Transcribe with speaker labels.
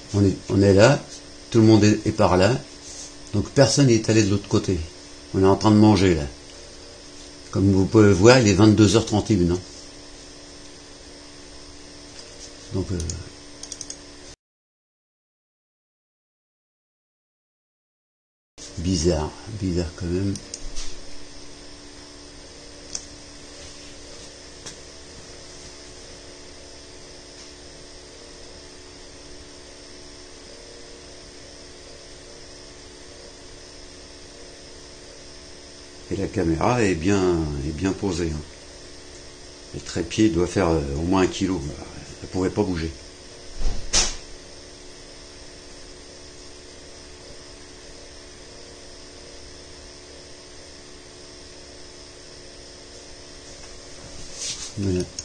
Speaker 1: On est là, tout le monde est par là, donc personne n'est allé de l'autre côté. On est en train de manger là. Comme vous pouvez voir, il est 22h31. Hein. Donc bizarre quand même. Et la caméra est bien posée. Hein. Le trépied doit faire au moins 1 kilo. Elle ne pouvait pas bouger. Voilà.